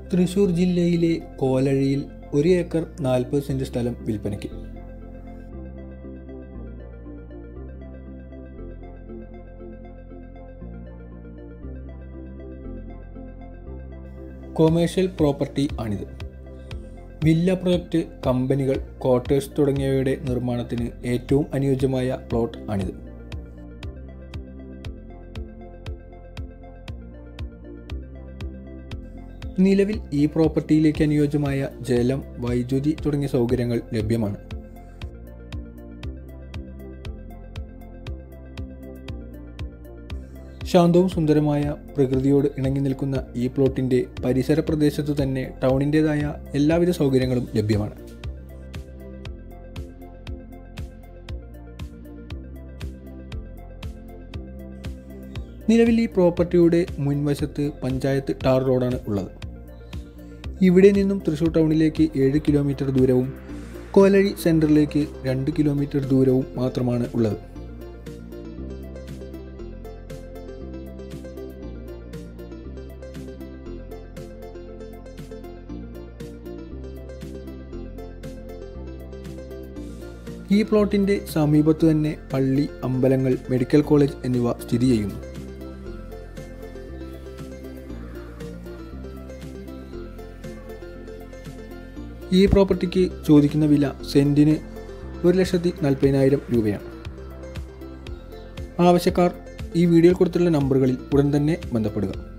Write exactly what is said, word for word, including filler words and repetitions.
തൃശ്ശൂർ ജില്ലയിലെ കോലഴിയിൽ ഒരു ഏക്കർ നാൽപ്പത് സെന്റ് സ്ഥലം വിൽപ്പനയ്ക്ക്. കൊമേഴ്ഷ്യൽ പ്രോപ്പർട്ടി ആണിത്. വില്ല പ്രൊജക്റ്റ്, കമ്പനികൾ, ക്വാർട്ടേഴ്സ് തുടങ്ങിയവയുടെ നിർമ്മാണത്തിന് ഏറ്റവും അനുയോജ്യമായ പ്ലോട്ട് ആണിത്. നിലവിൽ ഈ പ്രോപ്പർട്ടിയിലേക്ക് അനുയോജ്യമായ ജലം, വൈദ്യുതി തുടങ്ങിയ സൗകര്യങ്ങൾ ലഭ്യമാണ്. ശാന്തവും സുന്ദരമായ പ്രകൃതിയോട് ഇണങ്ങി നിൽക്കുന്ന ഈ പ്ലോട്ടിൻ്റെ പരിസര പ്രദേശത്തു തന്നെ ടൗണിൻ്റേതായ എല്ലാവിധ സൗകര്യങ്ങളും ലഭ്യമാണ്. നിലവിൽ ഈ പ്രോപ്പർട്ടിയുടെ മുൻവശത്ത് പഞ്ചായത്ത് ടാർ റോഡാണ് ഉള്ളത്. ഇവിടെ നിന്നും തൃശ്ശൂർ ടൗണിലേക്ക് ഏഴ് കിലോമീറ്റർ ദൂരവും കോലഴി സെൻറ്ററിലേക്ക് രണ്ട് കിലോമീറ്റർ ദൂരവും മാത്രമാണ് ഉള്ളത്. ഈ പ്ലോട്ടിൻ്റെ സമീപത്ത് തന്നെ പള്ളി, അമ്പലങ്ങൾ, മെഡിക്കൽ കോളേജ് എന്നിവ സ്ഥിതി ചെയ്യുന്നു. ഈ പ്രോപ്പർട്ടിക്ക് ചോദിക്കുന്ന വില സെൻറ്റിന് ഒരു ലക്ഷത്തി നാൽപ്പതിനായിരം രൂപയാണ്. ആവശ്യക്കാർ ഈ വീഡിയോയിൽ കൊടുത്തുള്ള നമ്പറുകളിൽ ഉടൻ തന്നെ ബന്ധപ്പെടുക.